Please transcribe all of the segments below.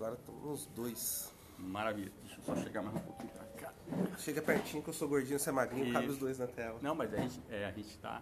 agora estamos nos dois. Maravilha. Deixa eu só chegar mais um pouquinho pra cá. Chega pertinho que eu sou gordinho, você é magrinho, cabe os dois na tela. Não, mas a gente tá...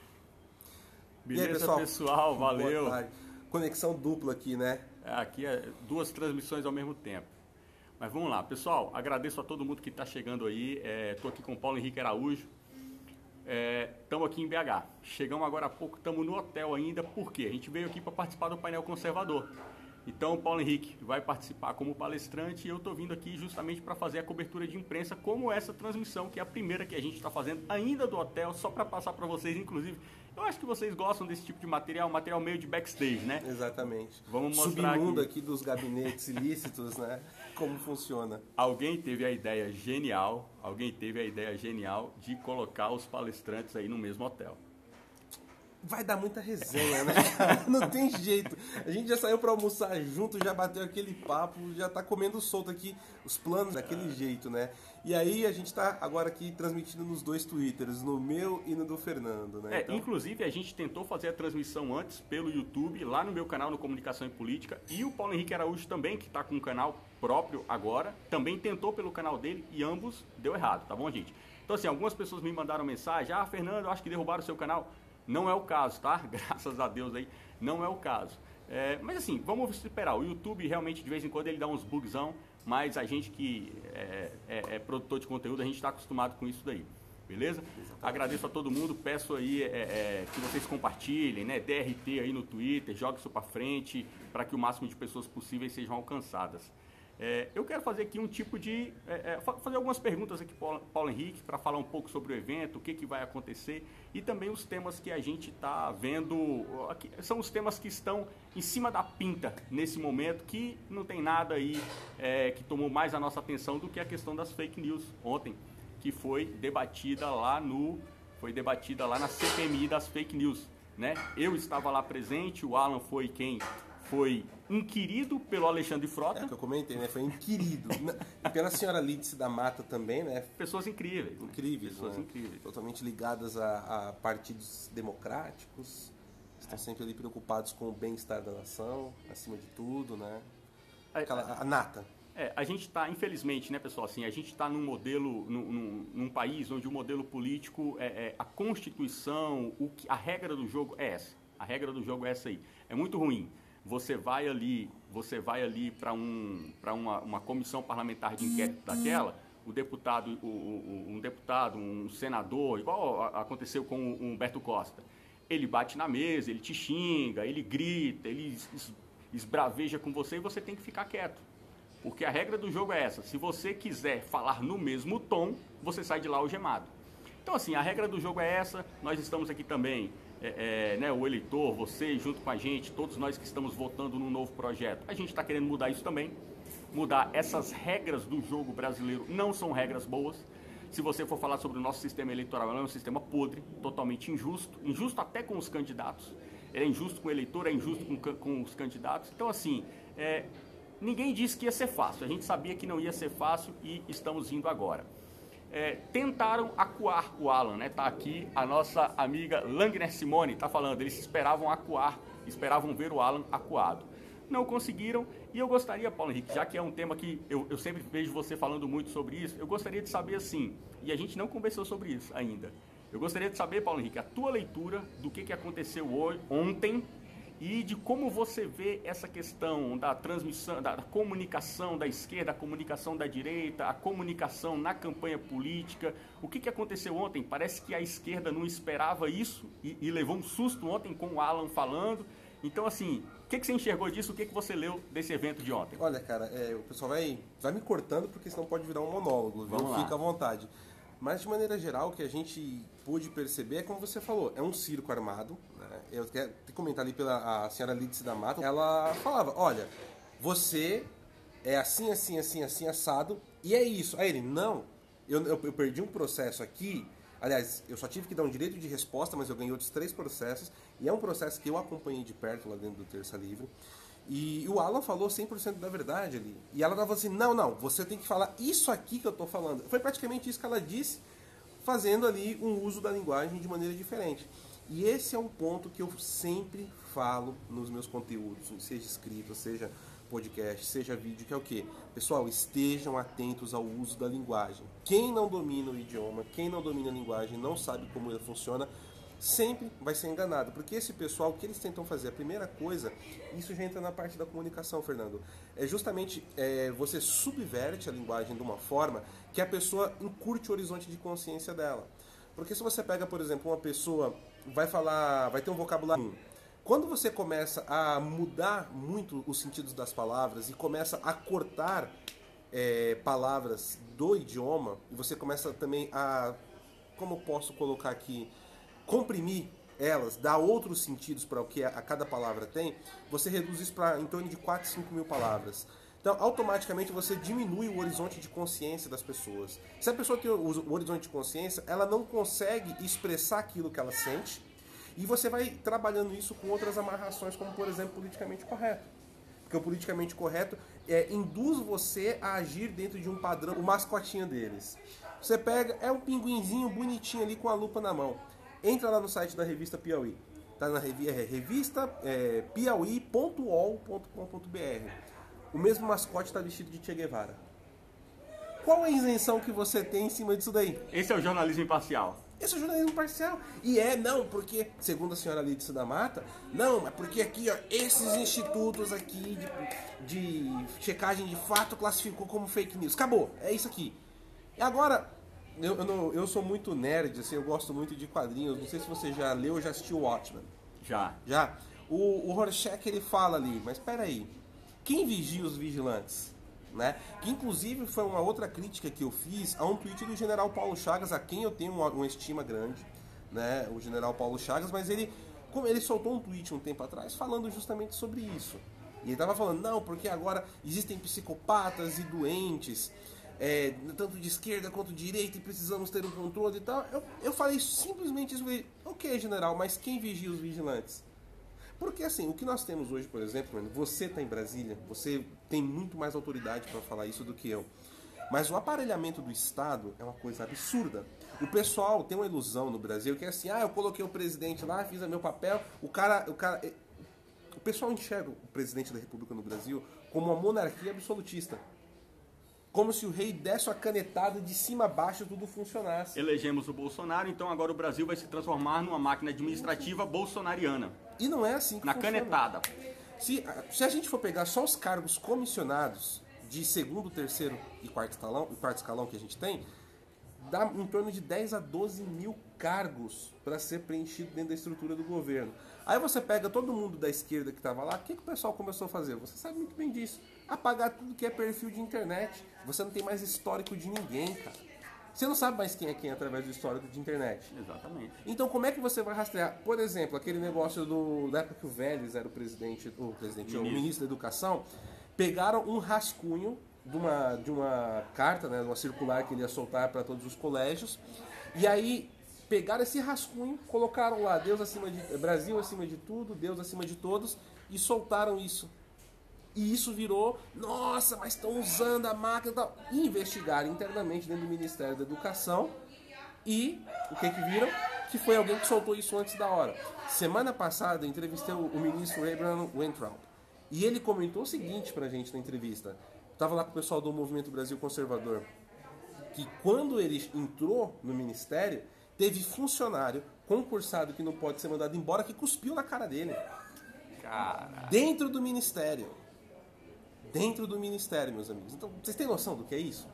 Beleza, Beleza, pessoal? Valeu. Boa tarde. Conexão dupla aqui, né? Aqui é 2 transmissões ao mesmo tempo. Mas vamos lá, pessoal. Agradeço a todo mundo que está chegando aí. Estou aqui com o Paulo Henrique Araújo. Estamos aqui em BH. Chegamos agora há pouco, estamos no hotel ainda. Por quê? A gente veio aqui para participar do painel conservador. Então o Paulo Henrique vai participar como palestrante e eu estou vindo aqui justamente para fazer a cobertura de imprensa como essa transmissão, que é a primeira que a gente está fazendo ainda do hotel, só para passar para vocês, inclusive. Eu acho que vocês gostam desse tipo de material, material meio de backstage, né? Exatamente. Vamos mostrar submundo aqui dos gabinetes ilícitos, né? Como funciona. Alguém teve a ideia genial de colocar os palestrantes aí no mesmo hotel. Vai dar muita resenha, né? Não tem jeito. A gente já saiu para almoçar junto, já bateu aquele papo, já tá comendo solto aqui os planos daquele jeito, né? E aí a gente tá agora aqui transmitindo nos 2 Twitters, no meu e no do Fernando, né? Então... Inclusive a gente tentou fazer a transmissão antes pelo YouTube, lá no meu canal no Comunicação e Política, e o Paulo Henrique Araújo também, que tá com um canal próprio agora, também tentou pelo canal dele e ambos deu errado, tá bom, gente? Então assim, algumas pessoas me mandaram mensagem, Fernando, eu acho que derrubaram o seu canal. Não é o caso, tá? Graças a Deus aí, não é o caso. Mas assim, vamos esperar. O YouTube realmente de vez em quando ele dá uns bugzão, mas a gente que é produtor de conteúdo, a gente está acostumado com isso daí. Beleza? Exatamente. Agradeço a todo mundo, peço aí que vocês compartilhem, né? DRT aí no Twitter, jogue isso para frente, para que o máximo de pessoas possíveis sejam alcançadas. Eu quero fazer aqui um tipo de... fazer algumas perguntas aqui para Paulo Henrique, para falar um pouco sobre o evento, o que vai acontecer e também os temas que a gente está vendo. Aqui, são os temas que estão em cima da pinta nesse momento, que não tem nada aí que tomou mais a nossa atenção do que a questão das fake news ontem, que foi debatida lá na CPMI das fake news, né? Eu estava lá presente, o Alan foi quem... foi inquirido pelo Alexandre Frota. Que eu comentei, né? Foi inquirido. E pela senhora Lídice da Mata também, né? Pessoas incríveis. Incríveis, Pessoas né? incríveis. Totalmente ligadas a partidos democráticos. Estão sempre ali preocupados com o bem-estar da nação, acima de tudo, né? A nata. A gente está, infelizmente, né, pessoal, assim, a gente está num modelo, num país onde o modelo político, a Constituição, a regra do jogo é essa. A regra do jogo é essa aí. É muito ruim. Você vai ali para uma comissão parlamentar de inquérito daquela, um deputado, um senador, igual aconteceu com o Humberto Costa, ele bate na mesa, ele te xinga, ele grita, ele esbraveja com você e você tem que ficar quieto. Porque a regra do jogo é essa, se você quiser falar no mesmo tom, você sai de lá algemado. Então assim, a regra do jogo é essa, nós estamos aqui também... né, o eleitor, você junto com a gente, todos nós que estamos votando num novo projeto, a gente está querendo mudar isso também, mudar essas regras do jogo brasileiro, não são regras boas. Se você for falar sobre o nosso sistema eleitoral, é um sistema podre, totalmente injusto, injusto até com os candidatos, é injusto com o eleitor, é injusto com os candidatos. Então assim, ninguém disse que ia ser fácil, a gente sabia que não ia ser fácil e estamos indo agora. Tentaram acuar o Alan, né? Tá aqui a nossa amiga Langner Simone, tá falando, eles esperavam acuar, esperavam ver o Alan acuado. Não conseguiram e eu gostaria, Paulo Henrique, já que é um tema que eu sempre vejo você falando muito sobre isso, eu gostaria de saber assim, e a gente não conversou sobre isso ainda, eu gostaria de saber, Paulo Henrique, a tua leitura do que aconteceu ontem e de como você vê essa questão da transmissão, da comunicação da esquerda, a comunicação da direita, a comunicação na campanha política. O que aconteceu ontem? Parece que a esquerda não esperava isso e levou um susto ontem com o Alan falando. Então, assim, o que você enxergou disso? O que você leu desse evento de ontem? Olha, cara, o pessoal vai me cortando porque senão pode virar um monólogo, viu? Fica à vontade. Mas, de maneira geral, o que a gente pôde perceber é como você falou, é um circo armado, né? Eu quero comentar ali pela senhora Lídice da Mata, ela falava, olha, você é assim, assim, assim, assim, assado, e é isso. Aí ele, não, eu perdi um processo aqui, aliás, eu só tive que dar um direito de resposta, mas eu ganhei outros 3 processos, e é um processo que eu acompanhei de perto lá dentro do Terça Livre, e o Alan falou 100% da verdade ali. E ela tava assim, não, você tem que falar isso aqui que eu tô falando. Foi praticamente isso que ela disse, fazendo ali um uso da linguagem de maneira diferente. E esse é um ponto que eu sempre falo nos meus conteúdos, seja escrito, seja podcast, seja vídeo, que é o quê? Pessoal, estejam atentos ao uso da linguagem. Quem não domina o idioma, quem não domina a linguagem, não sabe como ela funciona, sempre vai ser enganado. Porque esse pessoal, o que eles tentam fazer? A primeira coisa, isso já entra na parte da comunicação, Fernando, é justamente você subverte a linguagem de uma forma que a pessoa encurte o horizonte de consciência dela. Porque se você pega, por exemplo, uma pessoa, vai ter um vocabulário. Quando você começa a mudar muito os sentidos das palavras e começa a cortar palavras do idioma, e você começa também a, como eu posso colocar aqui, comprimir elas, dar outros sentidos para o que a cada palavra tem, você reduz isso para em torno de 4, 5 mil palavras. Então, automaticamente, você diminui o horizonte de consciência das pessoas. Se a pessoa tem o horizonte de consciência, ela não consegue expressar aquilo que ela sente, e você vai trabalhando isso com outras amarrações, como, por exemplo, politicamente correto. Porque o politicamente correto induz você a agir dentro de um padrão, o mascotinho deles. Você pega, é um pinguinzinho bonitinho ali com a lupa na mão. Entra lá no site da revista Piauí. Tá na revista piauí.ol.com.br. O mesmo mascote está vestido de Che Guevara. Qual é a isenção que você tem em cima disso daí? Esse é o jornalismo imparcial. Esse é o jornalismo parcial. E não, porque, segundo a senhora Lídice da Mata, não, é porque aqui, ó, esses institutos aqui de checagem de fato classificou como fake news. Acabou, é isso aqui. E agora, eu sou muito nerd, assim, eu gosto muito de quadrinhos. Não sei se você já leu ou já assistiu Watchmen. Já. Já? O Rorschach, ele fala ali, mas peraí, quem vigia os vigilantes? Né? Que inclusive foi uma outra crítica que eu fiz a um tweet do general Paulo Chagas, a quem eu tenho uma estima grande, né? O general Paulo Chagas, mas ele soltou um tweet um tempo atrás falando justamente sobre isso. E ele estava falando, não, porque agora existem psicopatas e doentes, tanto de esquerda quanto de direita, e precisamos ter um controle e tal. Eu falei simplesmente isso, ok, general, mas quem vigia os vigilantes? Porque assim, o que nós temos hoje, por exemplo, você está em Brasília, você tem muito mais autoridade para falar isso do que eu. Mas o aparelhamento do Estado é uma coisa absurda. O pessoal tem uma ilusão no Brasil que é assim, eu coloquei o presidente lá, fiz o meu papel, o pessoal enxerga o presidente da República no Brasil como uma monarquia absolutista. Como se o rei desse a canetada de cima a baixo tudo funcionasse. Elegemos o Bolsonaro, então agora o Brasil vai se transformar numa máquina administrativa bolsonariana. E não é assim que funciona. Na canetada. Se a gente for pegar só os cargos comissionados de segundo, terceiro e quarto escalão que a gente tem, dá em torno de 10 a 12 mil cargos para ser preenchido dentro da estrutura do governo. Aí você pega todo mundo da esquerda que estava lá, o que o pessoal começou a fazer? Você sabe muito bem disso. Apagar tudo que é perfil de internet. Você não tem mais histórico de ninguém, cara. Você não sabe mais quem é quem através do histórico de internet. Exatamente. Então como é que você vai rastrear? Por exemplo, aquele negócio da época que o Vélez era o ministro da Educação, pegaram um rascunho de uma carta, né, uma circular que ele ia soltar para todos os colégios, e aí pegaram esse rascunho, colocaram lá Brasil acima de tudo, Deus acima de todos, e soltaram isso. E isso virou, nossa, mas estão usando a máquina e tal. E investigaram internamente dentro do Ministério da Educação. E o que viram? Que foi alguém que soltou isso antes da hora. Semana passada eu entrevistei o ministro Abraham Weintraub. E ele comentou o seguinte pra gente na entrevista. Estava lá com o pessoal do Movimento Brasil Conservador. Que quando ele entrou no ministério, teve funcionário concursado que não pode ser mandado embora que cuspiu na cara dele. Cara. Dentro do ministério. Dentro do ministério, meus amigos. Então, vocês têm noção do que é isso?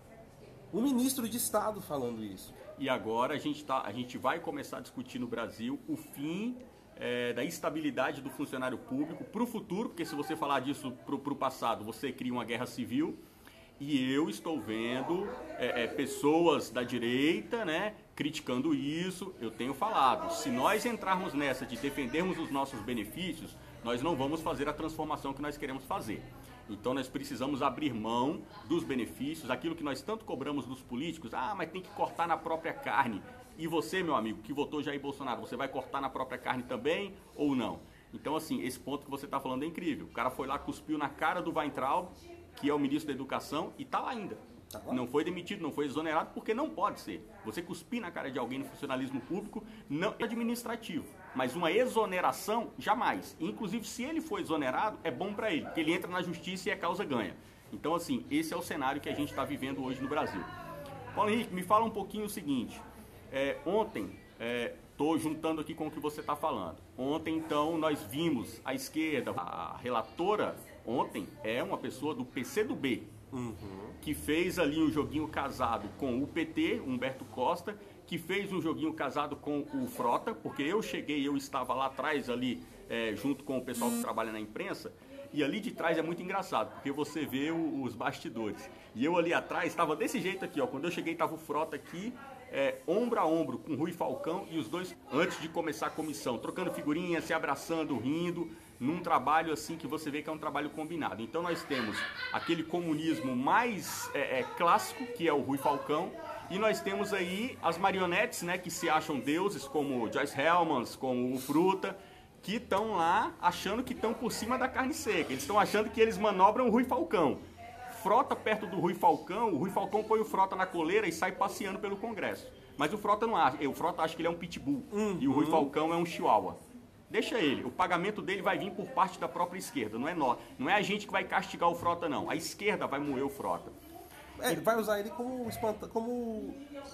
Um ministro de Estado falando isso. E agora a gente vai começar a discutir no Brasil o fim da estabilidade do funcionário público para o futuro, porque se você falar disso para o passado, você cria uma guerra civil. E eu estou vendo pessoas da direita, né, criticando isso. Eu tenho falado, se nós entrarmos nessa de defendermos os nossos benefícios, nós não vamos fazer a transformação que nós queremos fazer. Então nós precisamos abrir mão dos benefícios, aquilo que nós tanto cobramos dos políticos, mas tem que cortar na própria carne. E você, meu amigo, que votou Jair Bolsonaro, você vai cortar na própria carne também ou não? Então assim, esse ponto que você está falando é incrível. O cara foi lá, cuspiu na cara do Weintraub, que é o ministro da Educação, e está lá ainda. Não foi demitido, não foi exonerado, porque não pode ser. Você cuspir na cara de alguém no funcionalismo público não é administrativo. Mas uma exoneração, jamais. Inclusive, se ele for exonerado, é bom para ele, porque ele entra na justiça e a causa ganha. Então, assim, esse é o cenário que a gente está vivendo hoje no Brasil. Paulo Henrique, me fala um pouquinho o seguinte. Ontem, estou juntando aqui com o que você está falando. Ontem, então, nós vimos a esquerda, a relatora, ontem, é uma pessoa do PCdoB, que fez ali um joguinho casado com o PT, Humberto Costa, que fez um joguinho casado com o Frota, porque eu estava lá atrás ali, junto com o pessoal que trabalha na imprensa, e ali de trás é muito engraçado, porque você vê os bastidores. E eu ali atrás estava desse jeito aqui, ó. Quando eu cheguei estava o Frota aqui, ombro a ombro com o Rui Falcão, e os dois, antes de começar a comissão, trocando figurinhas, se abraçando, rindo, num trabalho assim que você vê que é um trabalho combinado. Então nós temos aquele comunismo mais clássico, que é o Rui Falcão, e nós temos aí as marionetes, né, que se acham deuses, como Joyce Helmans, como o Fruta, que estão lá achando que estão por cima da carne seca. Eles estão achando que eles manobram o Rui Falcão. Frota perto do Rui Falcão, o Rui Falcão põe o Frota na coleira e sai passeando pelo Congresso. Mas o Frota não acha, o Frota acha que ele é um pitbull e o Rui Falcão é um chihuahua. Deixa ele, o pagamento dele vai vir por parte da própria esquerda, não é nós. Não é a gente que vai castigar o Frota, não. A esquerda vai moer o Frota. Vai usar ele como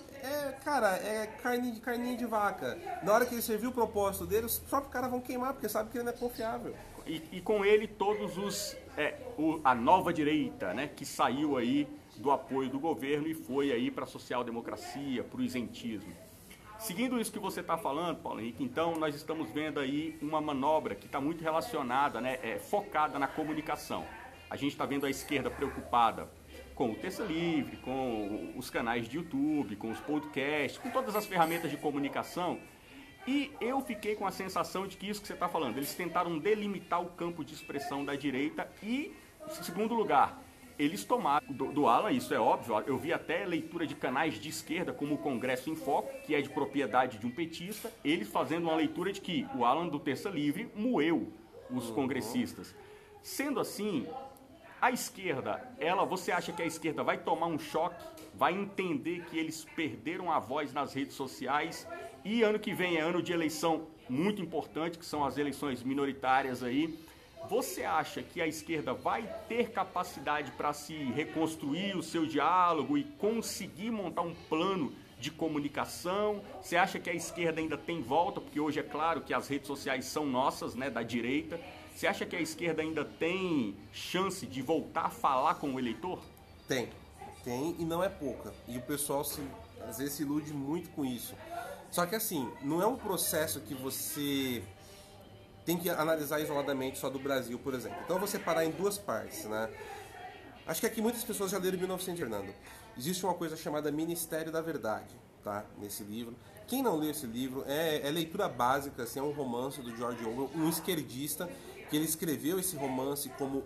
carninha de vaca. Na hora que ele servir o propósito dele, os próprios caras vão queimar, porque sabe que ele não é confiável. E com ele todos a nova direita, né, que saiu aí do apoio do governo e foi aí para a social-democracia, para o isentismo. Seguindo isso que você está falando, Paulo Henrique, então nós estamos vendo aí uma manobra que está muito relacionada, né, focada na comunicação. A gente está vendo a esquerda preocupada com o Terça Livre, com os canais de YouTube, com os podcasts, com todas as ferramentas de comunicação. E eu fiquei com a sensação de que isso que você está falando, eles tentaram delimitar o campo de expressão da direita e, em segundo lugar, eles tomaram do Alan, isso é óbvio, eu vi até leitura de canais de esquerda, como o Congresso em Foco, que é de propriedade de um petista, eles fazendo uma leitura de que o Alan do Terça Livre moeu os congressistas. Sendo assim, a esquerda, você acha que a esquerda vai tomar um choque, vai entender que eles perderam a voz nas redes sociais e ano que vem é ano de eleição muito importante, que são as eleições minoritárias aí. Você acha que a esquerda vai ter capacidade para se reconstruir o seu diálogo e conseguir montar um plano de comunicação? Você acha que a esquerda ainda tem volta? Porque hoje é claro que as redes sociais são nossas, né, da direita. Você acha que a esquerda ainda tem chance de voltar a falar com o eleitor? Tem e não é pouca. E o pessoal às vezes se ilude muito com isso. Só que assim, não é um processo que você tem que analisar isoladamente só do Brasil, por exemplo. Então eu vou separar em duas partes, né? Acho que aqui muitas pessoas já leram 1900 Fernando. Existe uma coisa chamada Ministério da Verdade, tá? Nesse livro. Quem não leu esse livro, é leitura básica, assim, é um romance do George Orwell, um esquerdista, que ele escreveu esse romance como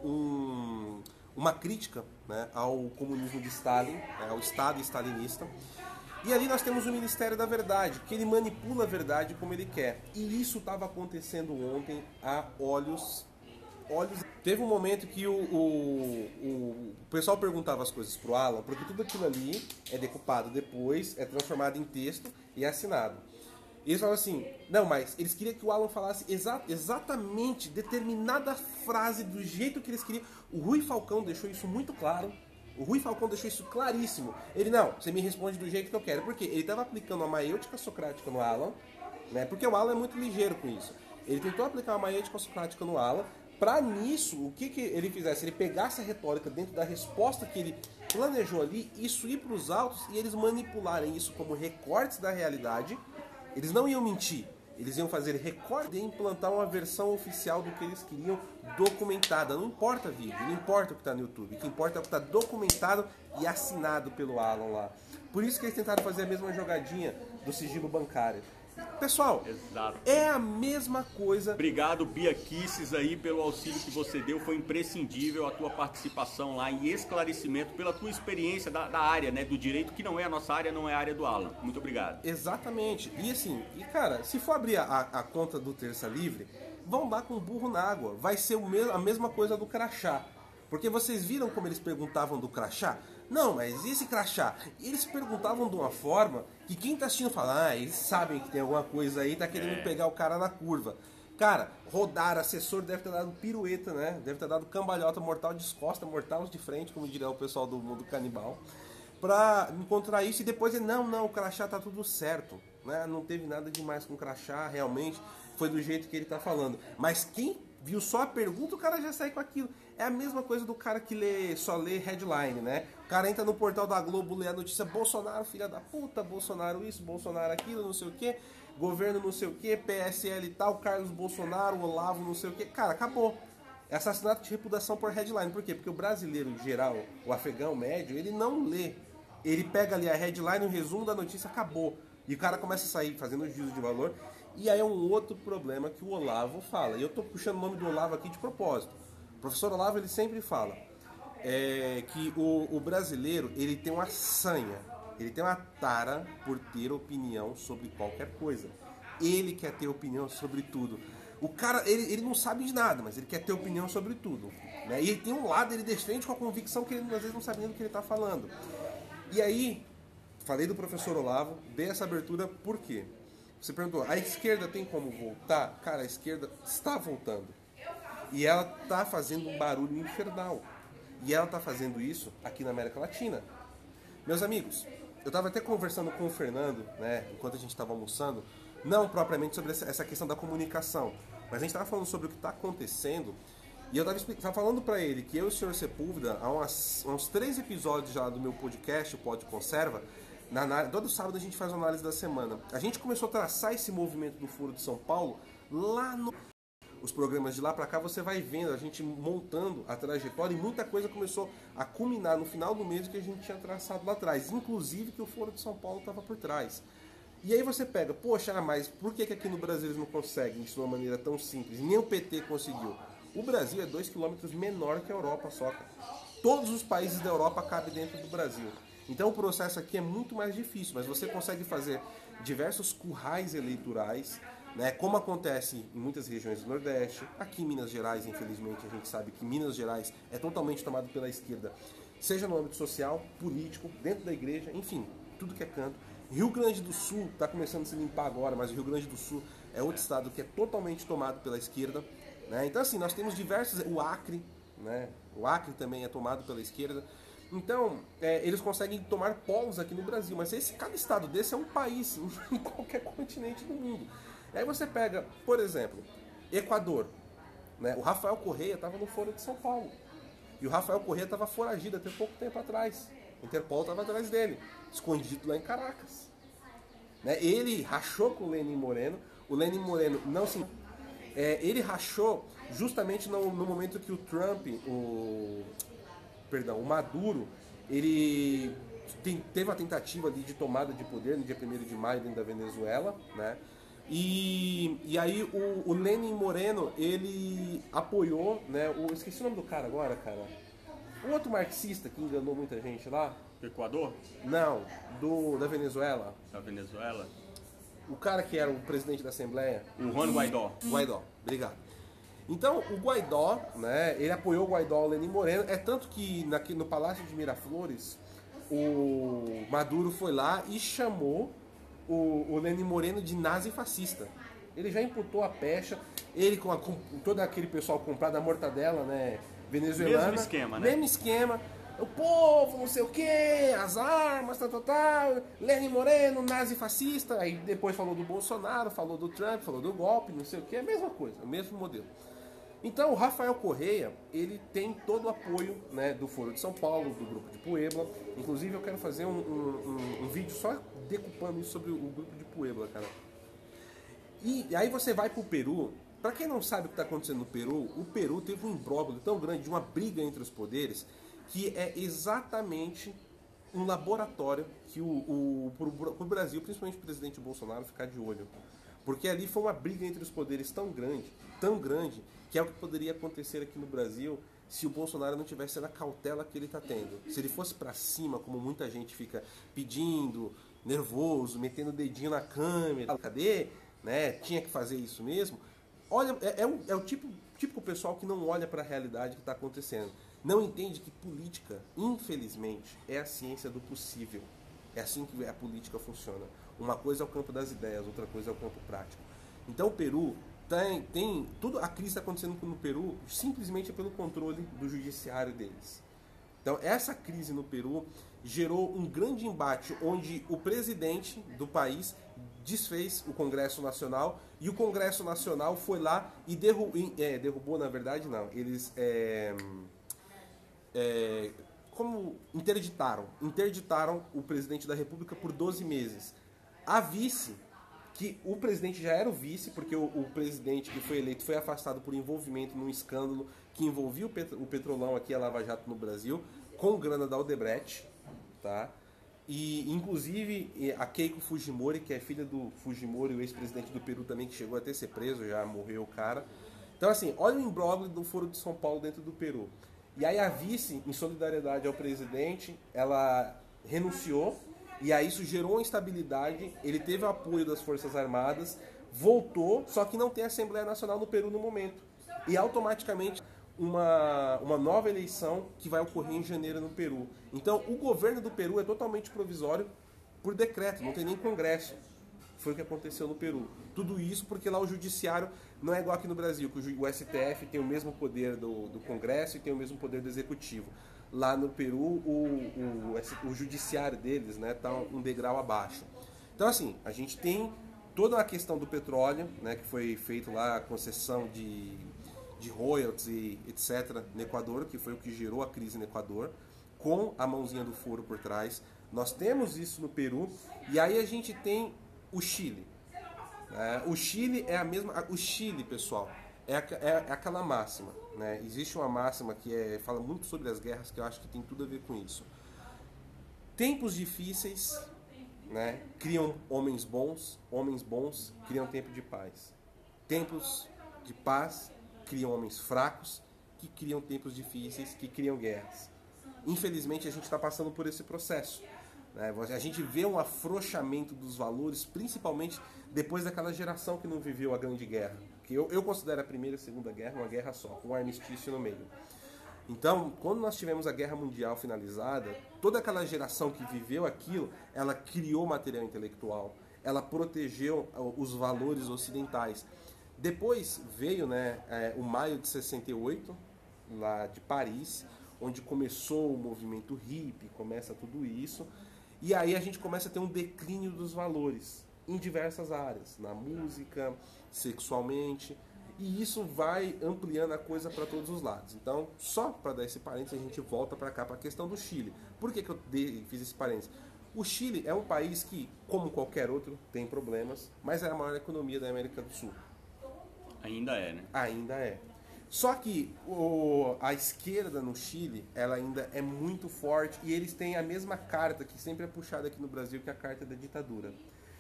uma crítica, né, ao comunismo de Stalin, ao Estado stalinista. E ali nós temos o Ministério da Verdade, que ele manipula a verdade como ele quer. E isso estava acontecendo ontem a olhos... Teve um momento que o pessoal perguntava as coisas pro Alan, porque tudo aquilo ali é decupado depois, é transformado em texto e é assinado. E eles falavam assim, não, mas eles queriam que o Alan falasse exatamente determinada frase do jeito que eles queriam. O Rui Falcão deixou isso muito claro. O Rui Falcão deixou isso claríssimo. Ele, não, você me responde do jeito que eu quero. Por quê? Ele estava aplicando a maiêutica socrática no Alan, né? Porque o Alan é muito ligeiro com isso. Ele tentou aplicar a maiêutica socrática no Alan, para nisso, o que ele fizesse? Ele pegasse a retórica dentro da resposta que ele planejou ali, isso ir para os autos e eles manipularem isso como recortes da realidade. Eles não iam mentir. Eles iam fazer recorte e implantar uma versão oficial do que eles queriam documentada. Não importa vídeo, não importa o que está no YouTube. O que importa é o que está documentado e assinado pelo Alan lá. Por isso que eles tentaram fazer a mesma jogadinha do sigilo bancário. Pessoal, exato, é a mesma coisa. Obrigado, Bia Kisses, aí pelo auxílio que você deu. Foi imprescindível a tua participação lá em esclarecimento pela tua experiência da área, né, do direito, que não é a nossa área, não é a área do Alan. Muito obrigado. Exatamente. E assim, cara, se for abrir a conta do Terça Livre, vão dar com o burro na água. Vai ser a mesma coisa do crachá. Porque vocês viram como eles perguntavam do crachá? Não, mas e esse crachá? E eles perguntavam de uma forma que quem tá assistindo fala, eles sabem que tem alguma coisa aí, tá querendo pegar o cara na curva. Cara, rodaram, assessor deve ter dado pirueta, né? Deve ter dado cambalhota, mortal de costa, mortal de frente, como diria o pessoal do mundo canibal, pra encontrar isso. E depois ele, não, o crachá tá tudo certo, né? Não teve nada demais com o crachá, realmente foi do jeito que ele tá falando. Mas quem viu só a pergunta, o cara já sai com aquilo. É a mesma coisa do cara que só lê headline, né? O cara entra no portal da Globo, lê a notícia, Bolsonaro, filha da puta, Bolsonaro isso, Bolsonaro aquilo, não sei o quê. Governo não sei o que, PSL e tal, Carlos Bolsonaro, Olavo não sei o que. Cara, acabou. É assassinato de reputação por headline. Por quê? Porque o brasileiro em geral, o afegão médio, ele não lê. Ele pega ali a headline, o resumo da notícia, acabou. E o cara começa a sair fazendo juízo de valor. E aí é um outro problema que o Olavo fala. E eu tô puxando o nome do Olavo aqui de propósito. O professor Olavo, ele sempre fala que o brasileiro, ele tem uma sanha. Ele tem uma tara por ter opinião sobre qualquer coisa. Ele quer ter opinião sobre tudo. O cara, ele não sabe de nada, mas ele quer ter opinião sobre tudo. Né? E ele tem um lado, ele defende com a convicção que ele às vezes não sabe nem do que ele está falando. E aí, falei do professor Olavo, dei essa abertura por quê? Você perguntou, a esquerda tem como voltar? Cara, a esquerda está voltando. E ela está fazendo um barulho infernal. E ela está fazendo isso aqui na América Latina. Meus amigos, eu estava até conversando com o Fernando, né, enquanto a gente estava almoçando, não propriamente sobre essa questão da comunicação, mas a gente estava falando sobre o que está acontecendo, e eu estava falando para ele que eu e o Sr. Sepúlveda, há uns 3 episódios já do meu podcast, o Pod Conserva, todo sábado a gente faz uma análise da semana. A gente começou a traçar esse movimento do Foro de São Paulo lá no... Os programas de lá para cá você vai vendo, a gente montando a trajetória, e muita coisa começou a culminar no final do mês que a gente tinha traçado lá atrás, inclusive que o Foro de São Paulo estava por trás. E aí você pega, poxa, mas por que aqui no Brasil eles não conseguem isso de uma maneira tão simples? Nem o PT conseguiu. O Brasil é 2 km menor que a Europa só. Todos os países da Europa cabem dentro do Brasil. Então o processo aqui é muito mais difícil, mas você consegue fazer diversos currais eleitorais, né, como acontece em muitas regiões do Nordeste. Aqui em Minas Gerais, infelizmente, a gente sabe que Minas Gerais é totalmente tomado pela esquerda, seja no âmbito social, político, dentro da igreja, enfim, tudo que é canto. Rio Grande do Sul está começando a se limpar agora, mas o Rio Grande do Sul é outro estado que é totalmente tomado pela esquerda. Né? Então, assim, nós temos diversos... O Acre, né? O Acre também é tomado pela esquerda. Então, eles conseguem tomar polos aqui no Brasil, mas cada estado desse é um país em qualquer continente do mundo. Aí você pega, por exemplo, Equador. Né? O Rafael Correia estava no Foro de São Paulo. E o Rafael Correia estava foragido até pouco tempo atrás. O Interpol estava atrás dele, escondido lá em Caracas. Né? Ele rachou com o Lenin Moreno. O Lenin Moreno não se... ele rachou justamente no momento que o Trump, o Maduro, ele teve uma tentativa ali de tomada de poder no dia 1º de maio dentro da Venezuela, né? E aí o Lenin Moreno, ele apoiou, né? Esqueci o nome do cara agora, cara. O outro marxista que enganou muita gente lá. Equador? Não, da Venezuela. Da Venezuela? O cara que era o presidente da Assembleia. O Juan Guaidó. Guaidó, obrigado. Então, o Guaidó, né, ele apoiou o Guaidó, o Lenin Moreno, é tanto que no Palácio de Miraflores, o Maduro foi lá e chamou o Lenin Moreno de nazi-fascista. Ele já imputou a pecha, ele com todo aquele pessoal comprado a mortadela, né, venezuelana. Mesmo esquema, né? Mesmo esquema. O povo, não sei o que, as armas, tal. Lenin Moreno, nazi-fascista. Aí depois falou do Bolsonaro, falou do Trump, falou do golpe, não sei o que. É a mesma coisa, o mesmo modelo. Então, o Rafael Correia, ele tem todo o apoio, né, do Foro de São Paulo, do Grupo de Puebla. Inclusive, eu quero fazer um vídeo só decupando isso sobre o Grupo de Puebla, cara. E aí você vai pro Peru. Pra quem não sabe o que está acontecendo no Peru, o Peru teve um imbróglio tão grande, de uma briga entre os poderes, que é exatamente um laboratório que pro Brasil, principalmente o presidente Bolsonaro, ficar de olho. Porque ali foi uma briga entre os poderes tão grande, que é o que poderia acontecer aqui no Brasil se o Bolsonaro não tivesse a cautela que ele está tendo. Se ele fosse para cima, como muita gente fica pedindo, nervoso, metendo o dedinho na câmera, cadê? Né? Tinha que fazer isso mesmo. Olha, é o tipo típico pessoal que não olha para a realidade que está acontecendo. Não entende que política, infelizmente, é a ciência do possível. É assim que a política funciona. Uma coisa é o campo das ideias, outra coisa é o campo prático. Então o Peru tem tudo, a crise está acontecendo no Peru simplesmente pelo controle do judiciário deles. Então essa crise no Peru gerou um grande embate onde o presidente do país desfez o Congresso Nacional e o Congresso Nacional foi lá e derrubou, na verdade não, eles como interditaram o presidente da República por 12 meses. A vice, que o presidente já era o vice, porque o presidente que foi eleito foi afastado por envolvimento num escândalo que envolvia o Petrolão aqui, a Lava Jato no Brasil, com grana da Odebrecht, tá? E, inclusive, a Keiko Fujimori, que é filha do Fujimori, o ex-presidente do Peru também, que chegou até ser preso, já morreu o cara. Então, assim, olha o imbróglio do Foro de São Paulo dentro do Peru. E aí a vice, em solidariedade ao presidente, ela renunciou, e aí isso gerou uma instabilidade, ele teve o apoio das Forças Armadas, voltou, só que não tem Assembleia Nacional no Peru no momento. E automaticamente uma nova eleição que vai ocorrer em janeiro no Peru. Então o governo do Peru é totalmente provisório por decreto, não tem nem congresso. Foi o que aconteceu no Peru. Tudo isso porque lá o judiciário não é igual aqui no Brasil, que o STF tem o mesmo poder do Congresso e tem o mesmo poder do Executivo. Lá no Peru, o judiciário deles, né, tá um degrau abaixo. Então, assim, a gente tem toda a questão do petróleo, né, que foi feito lá a concessão de royalties e etc. no Equador, que foi o que gerou a crise no Equador, com a mãozinha do foro por trás. Nós temos isso no Peru, e aí a gente tem o Chile. O Chile é a mesma. O Chile, pessoal, é aquela máxima. Né? Existe uma máxima que fala muito sobre as guerras, que eu acho que tem tudo a ver com isso. Tempos difíceis, né, criam homens bons criam tempo de paz. Tempos de paz criam homens fracos, que criam tempos difíceis, que criam guerras. Infelizmente, a gente está passando por esse processo. A gente vê um afrouxamento dos valores, principalmente depois daquela geração que não viveu a Grande Guerra. Que eu considero a Primeira e a Segunda Guerra uma guerra só, com um armistício no meio. Então, quando nós tivemos a Guerra Mundial finalizada, toda aquela geração que viveu aquilo, ela criou material intelectual, ela protegeu os valores ocidentais. Depois veio, né, o maio de 68, lá de Paris, onde começou o movimento hippie, começa tudo isso. E aí a gente começa a ter um declínio dos valores em diversas áreas, na música, sexualmente, e isso vai ampliando a coisa para todos os lados. Então, só para dar esse parênteses, a gente volta para cá, para a questão do Chile. Por que eu fiz esse parênteses? O Chile é um país que, como qualquer outro, tem problemas, mas é a maior economia da América do Sul. Ainda é, né? Ainda é. Só que a esquerda no Chile, ela ainda é muito forte e eles têm a mesma carta que sempre é puxada aqui no Brasil, que é a carta da ditadura.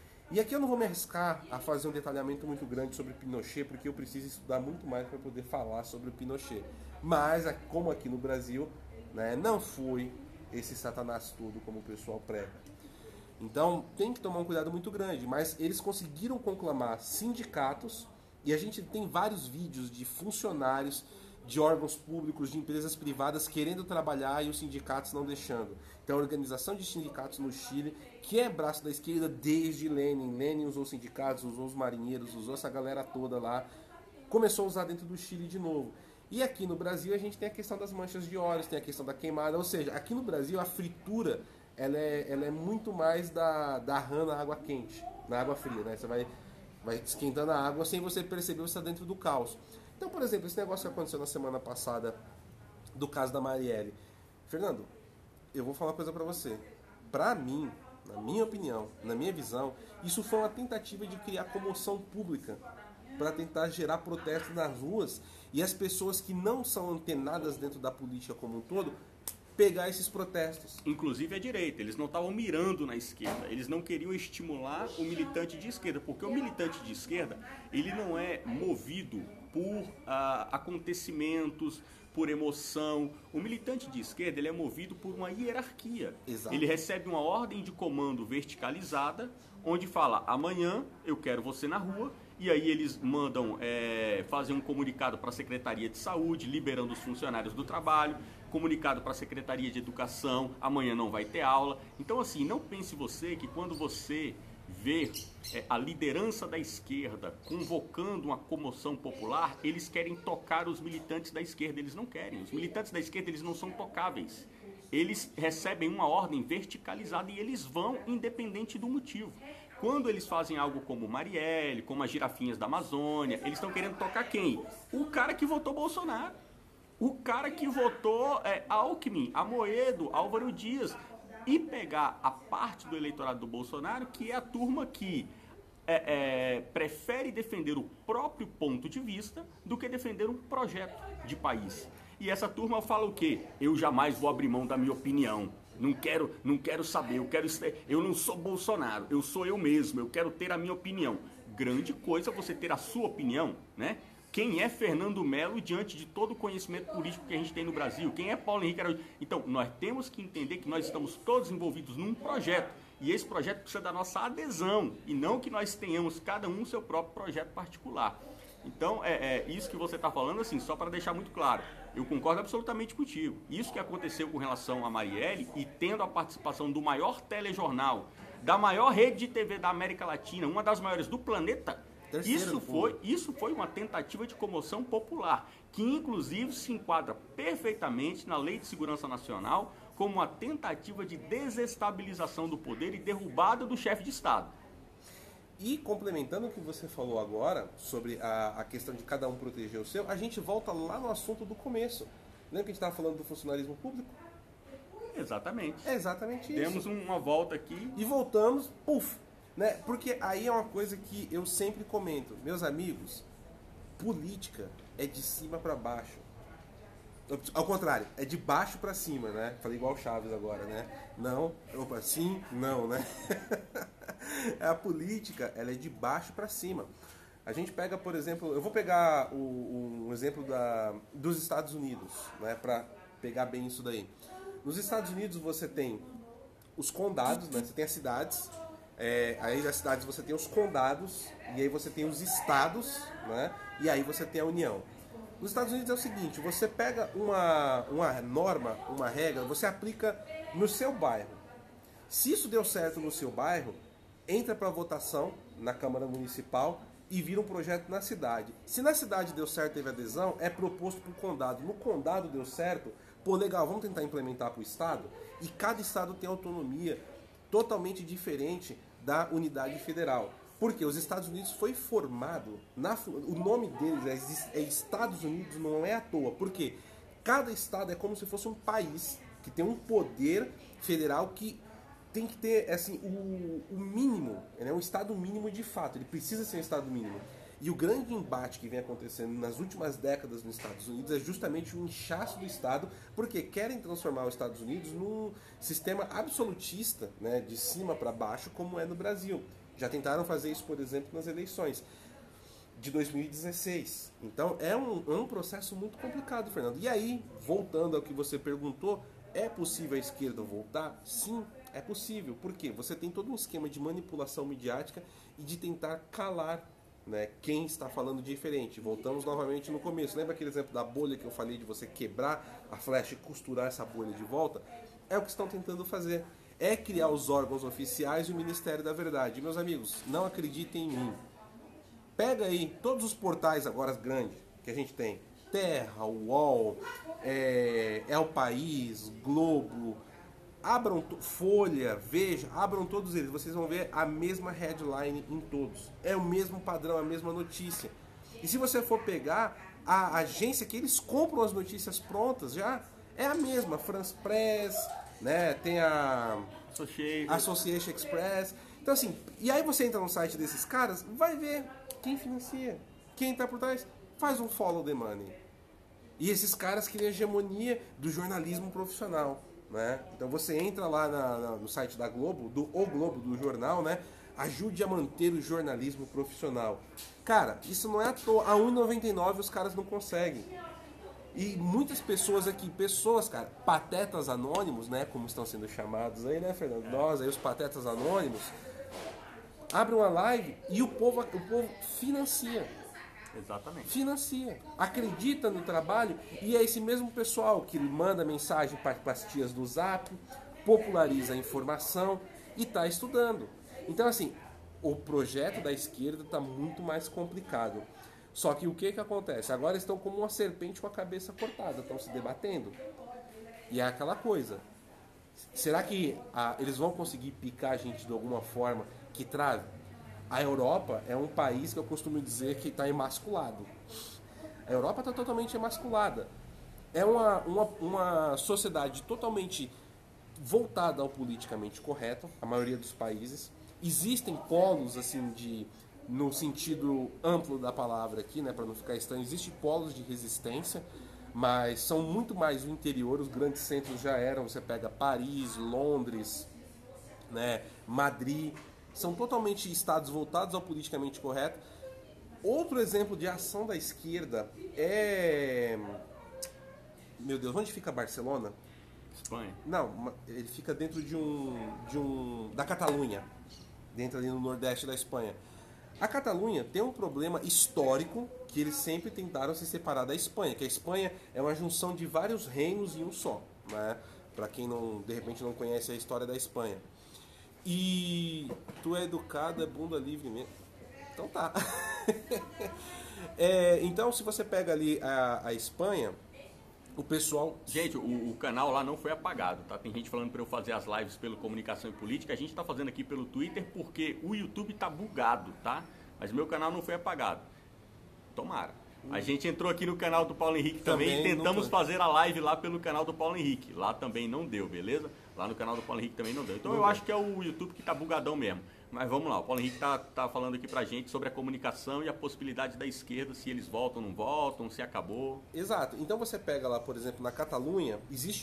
E aqui eu não vou me arriscar a fazer um detalhamento muito grande sobre Pinochet, porque eu preciso estudar muito mais para poder falar sobre o Pinochet. Mas, como aqui no Brasil, né, não foi esse satanás todo como o pessoal prega. Então tem que tomar um cuidado muito grande, mas eles conseguiram conclamar sindicatos. E a gente tem vários vídeos de funcionários de órgãos públicos, de empresas privadas querendo trabalhar e os sindicatos não deixando. Então a organização de sindicatos no Chile, que é braço da esquerda desde Lenin. Lenin usou sindicatos, usou os marinheiros, usou essa galera toda lá. Começou a usar dentro do Chile de novo. E aqui no Brasil a gente tem a questão das manchas de óleos, tem a questão da queimada. Ou seja, aqui no Brasil a fritura ela é muito mais da rã na água quente, na água fria, né? Você vai esquentando a água sem você perceber, você está dentro do caos. Então, por exemplo, esse negócio que aconteceu na semana passada do caso da Marielle. Fernando, eu vou falar uma coisa para você. Para mim, na minha opinião, na minha visão, isso foi uma tentativa de criar comoção pública para tentar gerar protestos nas ruas e as pessoas que não são antenadas dentro da política como um todo pegar esses protestos. Inclusive a direita, eles não estavam mirando na esquerda, eles não queriam estimular o militante de esquerda, porque o militante de esquerda, ele não é movido por acontecimentos, por emoção. O militante de esquerda, ele é movido por uma hierarquia. Exato. Ele recebe uma ordem de comando verticalizada, onde fala, amanhã eu quero você na rua, e aí eles mandam fazer um comunicado para a Secretaria de Saúde, liberando os funcionários do trabalho, comunicado para a Secretaria de Educação, amanhã não vai ter aula. Então, assim, não pense você que quando você vê a liderança da esquerda convocando uma comoção popular, eles querem tocar os militantes da esquerda. Eles não querem. Os militantes da esquerda, eles não são tocáveis. Eles recebem uma ordem verticalizada e eles vão independente do motivo. Quando eles fazem algo como Marielle, como as girafinhas da Amazônia, eles estão querendo tocar quem? O cara que votou Bolsonaro. O cara que votou Alckmin, Amoedo, Álvaro Dias. E pegar a parte do eleitorado do Bolsonaro, que é a turma que prefere defender o próprio ponto de vista do que defender um projeto de país. E essa turma fala o quê? Eu jamais vou abrir mão da minha opinião. Não quero saber, eu não sou Bolsonaro, eu sou eu mesmo, eu quero ter a minha opinião. Grande coisa você ter a sua opinião, né? Quem é Fernando Melo diante de todo o conhecimento político que a gente tem no Brasil? Quem é Paulo Henrique Araújo? Então, nós temos que entender que nós estamos todos envolvidos num projeto. E esse projeto precisa da nossa adesão. E não que nós tenhamos cada um seu próprio projeto particular. Então, isso que você está falando, assim, só para deixar muito claro. Eu concordo absolutamente contigo. Isso que aconteceu com relação a Marielle e tendo a participação do maior telejornal, da maior rede de TV da América Latina, uma das maiores do planeta, isso foi uma tentativa de comoção popular, que inclusive se enquadra perfeitamente na Lei de Segurança Nacional como uma tentativa de desestabilização do poder e derrubada do chefe de Estado. E complementando o que você falou agora, sobre a questão de cada um proteger o seu, a gente volta lá no assunto do começo. Lembra que a gente estava falando do funcionalismo público? Exatamente. É exatamente isso. Demos uma volta aqui. E voltamos, puf! Né? Porque aí é uma coisa que eu sempre comento. Meus amigos, política é de cima para baixo. Ao contrário, é de baixo para cima, né? Falei igual o Chaves agora, né? Não, opa, sim, não, né? A política, ela é de baixo para cima. A gente pega, por exemplo, eu vou pegar um exemplo dos Estados Unidos, né? Para pegar bem isso daí. Nos Estados Unidos você tem os condados, né? Você tem as cidades. Aí das cidades você tem os condados, e aí você tem os estados, né? E aí você tem a União. Nos Estados Unidos é o seguinte, você pega uma norma, uma regra, você aplica no seu bairro. Se isso deu certo no seu bairro, entra para votação na Câmara Municipal e vira um projeto na cidade. Se na cidade deu certo, teve adesão, é proposto para o condado. No condado deu certo, pô, legal, vamos tentar implementar para o estado. E cada estado tem autonomia totalmente diferente da unidade federal. Porque os Estados Unidos foi formado, o nome deles é Estados Unidos, não é à toa. Porque cada estado é como se fosse um país que tem um poder federal que tem que ter assim, o mínimo, né, um estado mínimo de fato, ele precisa ser um estado mínimo. E o grande embate que vem acontecendo nas últimas décadas nos Estados Unidos é justamente o inchaço do Estado, porque querem transformar os Estados Unidos num sistema absolutista, né, de cima para baixo, como é no Brasil. Já tentaram fazer isso, por exemplo, nas eleições de 2016. Então é um processo muito complicado, Fernando. E aí, voltando ao que você perguntou, é possível a esquerda voltar? Sim, é possível. Por quê? Você tem todo um esquema de manipulação midiática e de tentar calar, né, quem está falando diferente. Voltamos novamente no começo. Lembra aquele exemplo da bolha que eu falei de você quebrar a flecha e costurar essa bolha de volta? É o que estão tentando fazer. É criar os órgãos oficiais e o Ministério da Verdade. Meus amigos, não acreditem em mim. Pega aí todos os portais agora grandes que a gente tem. Terra, UOL, É o País, Globo, abram Folha, Veja, abram todos eles. Vocês vão ver a mesma headline em todos. É o mesmo padrão, a mesma notícia. E se você for pegar a agência que eles compram as notícias prontas, já é a mesma. France Press, né? Tem a Association Express. Então assim, e aí você entra no site desses caras, vai ver quem financia, quem está por trás, faz um follow the money. E esses caras querem a hegemonia do jornalismo profissional, né? Então você entra lá no site da Globo, O Globo, do jornal, né? Ajude a manter o jornalismo profissional. Cara, isso não é à toa. A 1,99 os caras não conseguem. E muitas pessoas aqui, cara, patetas anônimos, né? Como estão sendo chamados aí, né, Fernando? Nós aí, os patetas anônimos, abre uma live e o povo financia. Exatamente. Financia, acredita no trabalho e é esse mesmo pessoal que manda mensagem para as tias do Zap, populariza a informação e está estudando. Então, assim, o projeto da esquerda está muito mais complicado. Só que o que acontece? Agora estão como uma serpente com a cabeça cortada, estão se debatendo. E é aquela coisa. Será que eles vão conseguir picar a gente de alguma forma que trave? A Europa é um país que eu costumo dizer que está emasculado. A Europa está totalmente emasculada. É uma sociedade totalmente voltada ao politicamente correto, a maioria dos países. Existem polos, assim, no sentido amplo da palavra aqui, né, para não ficar estranho, existem polos de resistência, mas são muito mais o interior, os grandes centros já eram, você pega Paris, Londres, né, Madrid, são totalmente estados voltados ao politicamente correto. Outro exemplo de ação da esquerda é... Meu Deus, onde fica Barcelona? Espanha. Não, ele fica dentro da Catalunha, dentro ali no nordeste da Espanha. A Catalunha tem um problema histórico que eles sempre tentaram se separar da Espanha, que a Espanha é uma junção de vários reinos em um só, né? Para quem não, de repente não conhece a história da Espanha. E tu é educado, é bunda livre mesmo. Então tá. Então, se você pega ali a Espanha, o pessoal... Gente, o canal lá não foi apagado, tá? Tem gente falando para eu fazer as lives pelo Comunicação e Política. A gente tá fazendo aqui pelo Twitter porque o YouTube tá bugado, tá? Mas meu canal não foi apagado. Tomara. A gente entrou aqui no canal do Paulo Henrique também e tentamos fazer a live lá pelo canal do Paulo Henrique. Lá também não deu, beleza? Lá no canal do Paulo Henrique também não deu. Então eu acho que é o YouTube que tá bugadão mesmo. Mas vamos lá, o Paulo Henrique tá falando aqui pra gente sobre a comunicação e a possibilidade da esquerda, se eles voltam ou não voltam, se acabou. Exato. Então você pega lá, por exemplo, na Catalunha, existe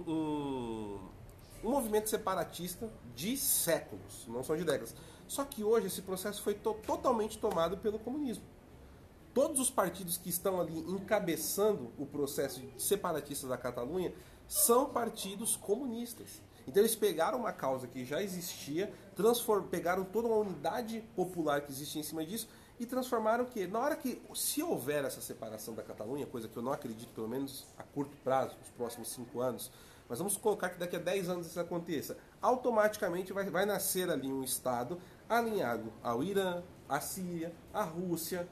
um movimento separatista de séculos, não são de décadas. Só que hoje esse processo foi totalmente tomado pelo comunismo. Todos os partidos que estão ali encabeçando o processo separatista da Catalunha são partidos comunistas. Então eles pegaram uma causa que já existia, pegaram toda uma unidade popular que existia em cima disso e transformaram o quê? Na hora que, se houver essa separação da Catalunha, coisa que eu não acredito, pelo menos a curto prazo, nos próximos 5 anos, mas vamos colocar que daqui a 10 anos isso aconteça, automaticamente vai nascer ali um Estado alinhado ao Irã, à Síria, à Rússia,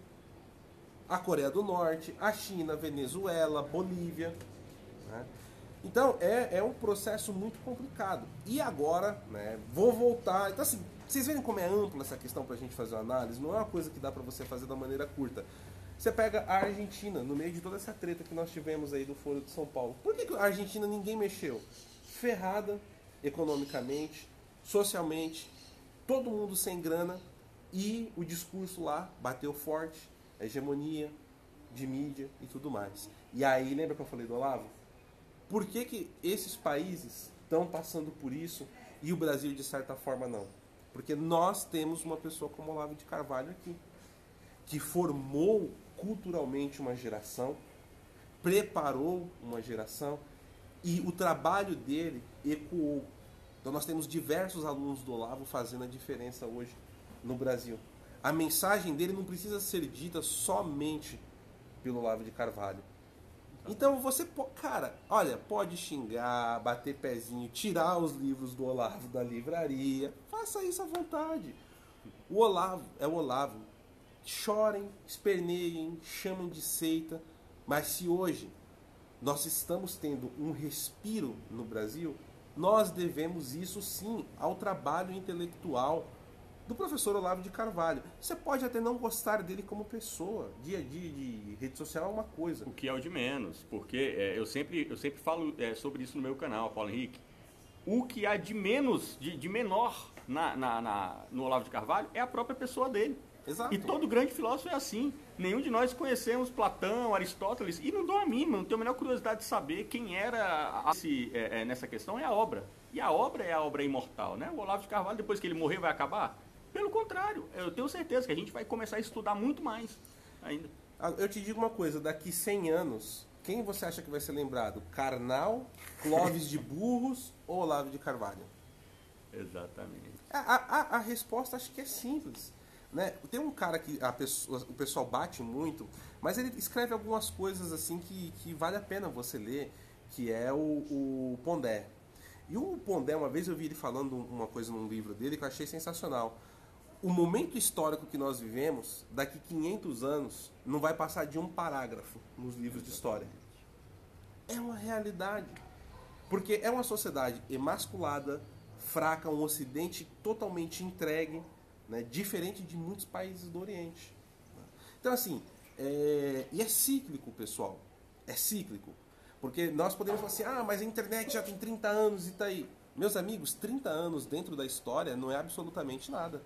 a Coreia do Norte, a China, Venezuela, Bolívia, né? Então é um processo muito complicado. E agora, né, vou voltar. Então, assim, vocês verem como é ampla essa questão para a gente fazer uma análise, não é uma coisa que dá para você fazer da maneira curta. Você pega a Argentina, no meio de toda essa treta que nós tivemos aí do Foro de São Paulo. Por que a Argentina ninguém mexeu? Ferrada economicamente, socialmente, todo mundo sem grana e o discurso lá bateu forte. Hegemonia de mídia e tudo mais. E aí, lembra que eu falei do Olavo? Por que esses países estão passando por isso e o Brasil, de certa forma, não? Porque nós temos uma pessoa como Olavo de Carvalho aqui, que formou culturalmente uma geração, preparou uma geração e o trabalho dele ecoou. Então nós temos diversos alunos do Olavo fazendo a diferença hoje no Brasil. A mensagem dele não precisa ser dita somente pelo Olavo de Carvalho. Então você, cara, olha, pode xingar, bater pezinho, tirar os livros do Olavo da livraria, faça isso à vontade. O Olavo é o Olavo. Chorem, esperneiem, chamem de seita, mas se hoje nós estamos tendo um respiro no Brasil, nós devemos isso sim ao trabalho intelectual do professor Olavo de Carvalho. Você pode até não gostar dele como pessoa, dia a dia de rede social é uma coisa. O que é o de menos, porque eu sempre falo sobre isso no meu canal, Paulo Henrique. O que há de menos, de menor no Olavo de Carvalho é a própria pessoa dele. Exato. E todo grande filósofo é assim. Nenhum de nós conhecemos Platão, Aristóteles, e não dou a mínima, não tenho a menor curiosidade de saber quem era nessa questão, é a obra. E a obra é a obra imortal, né? O Olavo de Carvalho, depois que ele morrer, vai acabar? Pelo contrário, eu tenho certeza que a gente vai começar a estudar muito mais ainda. Eu te digo uma coisa, daqui 100 anos, quem você acha que vai ser lembrado? Karnal, Clóvis de Burros ou Olavo de Carvalho? Exatamente. A resposta acho que é simples. Né? Tem um cara que o pessoal bate muito, mas ele escreve algumas coisas assim que vale a pena você ler, que é o Pondé. E o Pondé, uma vez eu vi ele falando uma coisa num livro dele que eu achei sensacional. O momento histórico que nós vivemos, daqui 500 anos, não vai passar de um parágrafo nos livros de história. É uma realidade. Porque é uma sociedade emasculada, fraca, um ocidente totalmente entregue, né, diferente de muitos países do Oriente. Então, assim, e é cíclico, pessoal. É cíclico. Porque nós podemos falar assim, mas a internet já tem 30 anos e tá aí. Meus amigos, 30 anos dentro da história não é absolutamente nada.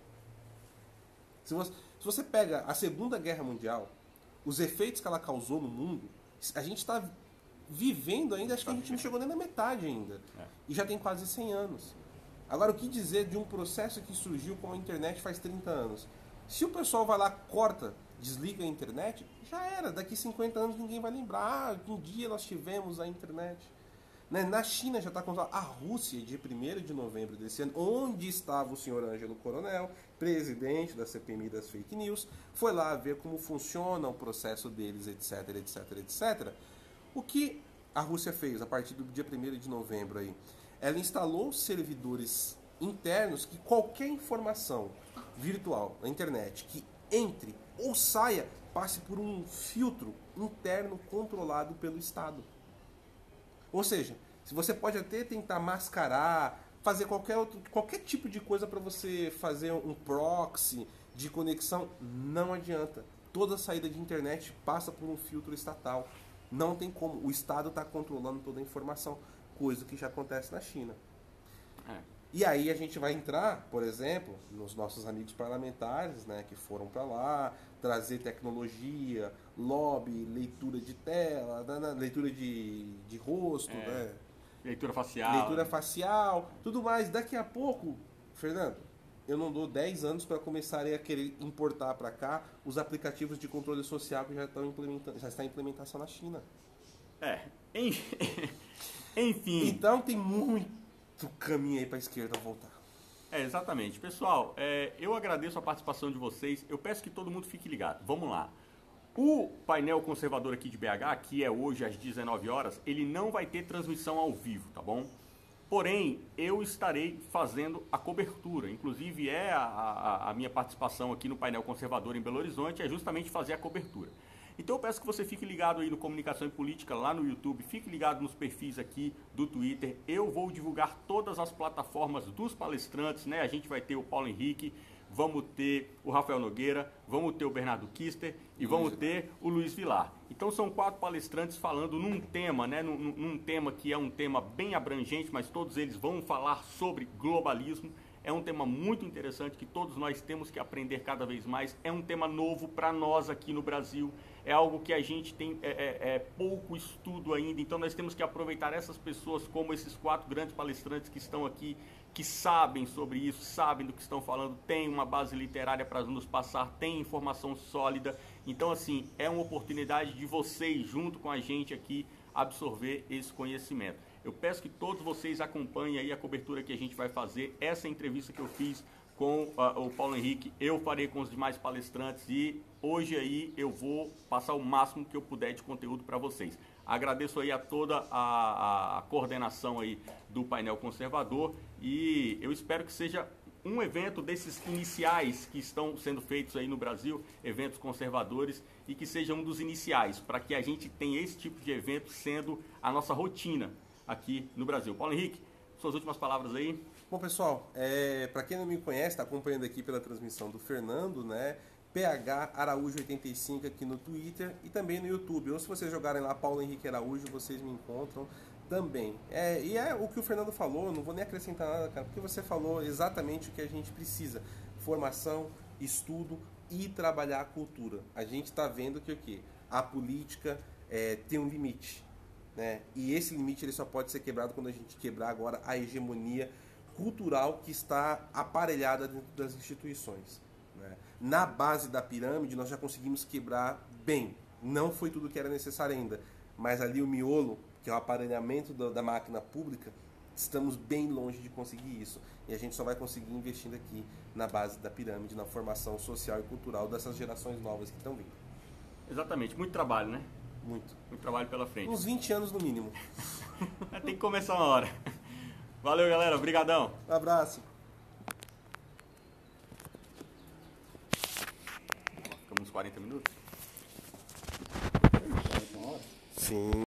Se você pega a Segunda Guerra Mundial, os efeitos que ela causou no mundo, a gente está vivendo ainda, acho que a gente não chegou nem na metade ainda. E já tem quase 100 anos. Agora, o que dizer de um processo que surgiu com a internet faz 30 anos? Se o pessoal vai lá, corta, desliga a internet, já era. Daqui 50 anos ninguém vai lembrar. Um dia nós tivemos a internet. Né? Na China já está controlado. A Rússia, de 1º de novembro desse ano, onde estava o senhor Ângelo Coronel, presidente da CPMI das fake news, foi lá ver como funciona o processo deles, etc, etc, etc. O que a Rússia fez a partir do dia 1º de novembro aí? Ela instalou servidores internos que qualquer informação virtual na internet que entre ou saia, passe por um filtro interno controlado pelo Estado. Ou seja, se você pode até tentar mascarar, fazer qualquer tipo de coisa para você fazer um proxy de conexão, não adianta. Toda saída de internet passa por um filtro estatal. Não tem como. O Estado está controlando toda a informação. Coisa que já acontece na China. E aí a gente vai entrar, por exemplo, nos nossos amigos parlamentares, né, que foram para lá, trazer tecnologia, lobby, leitura de tela, leitura de rosto, né? Leitura facial. Leitura facial, tudo mais. Daqui a pouco, Fernando, eu não dou 10 anos para começarem a querer importar para cá os aplicativos de controle social que já está em implementação na China. Enfim. Então tem muito caminho aí para a esquerda voltar. Exatamente. Pessoal, eu agradeço a participação de vocês. Eu peço que todo mundo fique ligado. Vamos lá. O painel conservador aqui de BH, que é hoje às 19 horas, ele não vai ter transmissão ao vivo, tá bom? Porém, eu estarei fazendo a cobertura. Inclusive, a minha participação aqui no painel conservador em Belo Horizonte é justamente fazer a cobertura. Então eu peço que você fique ligado aí no Comunicação e Política, lá no YouTube, fique ligado nos perfis aqui do Twitter. Eu vou divulgar todas as plataformas dos palestrantes, né? A gente vai ter o Paulo Henrique, vamos ter o Rafael Nogueira, vamos ter o Bernardo Kister e vamos ter o Luiz Vilar. Então são 4 palestrantes falando num tema, né? Num tema que é um tema bem abrangente, mas todos eles vão falar sobre globalismo. É um tema muito interessante que todos nós temos que aprender cada vez mais. É um tema novo para nós aqui no Brasil. É algo que a gente tem pouco estudo ainda. Então nós temos que aproveitar essas pessoas como esses 4 grandes palestrantes que estão aqui, que sabem sobre isso, sabem do que estão falando, tem uma base literária para nos passar, tem informação sólida. Então, assim, é uma oportunidade de vocês, junto com a gente aqui, absorver esse conhecimento. Eu peço que todos vocês acompanhem aí a cobertura que a gente vai fazer. Essa entrevista que eu fiz com o Paulo Henrique, eu farei com os demais palestrantes e hoje aí eu vou passar o máximo que eu puder de conteúdo para vocês. Agradeço aí a toda a coordenação aí do painel conservador e eu espero que seja um evento desses iniciais que estão sendo feitos aí no Brasil, eventos conservadores, e que seja um dos iniciais, para que a gente tenha esse tipo de evento sendo a nossa rotina aqui no Brasil. Paulo Henrique, suas últimas palavras aí. Bom, pessoal, para quem não me conhece, está acompanhando aqui pela transmissão do Fernando, né? PH Araújo 85 aqui no Twitter e também no YouTube. Ou se vocês jogarem lá Paulo Henrique Araújo, vocês me encontram também. E é o que o Fernando falou, não vou nem acrescentar nada, cara, porque você falou exatamente o que a gente precisa. Formação, estudo e trabalhar a cultura. A gente está vendo que o quê? A política tem um limite, né? E esse limite ele só pode ser quebrado quando a gente quebrar agora a hegemonia cultural que está aparelhada dentro das instituições. Né? Na base da pirâmide nós já conseguimos quebrar bem. Não foi tudo que era necessário ainda, mas ali o miolo, que é o aparelhamento da máquina pública, estamos bem longe de conseguir isso. E a gente só vai conseguir investindo aqui na base da pirâmide, na formação social e cultural dessas gerações novas que estão vindo. Exatamente, muito trabalho, né? Muito. Muito trabalho pela frente. Uns 20 anos no mínimo. Tem que começar uma hora. Valeu, galera. Obrigadão. Um abraço. Ficamos uns 40 minutos? Sim.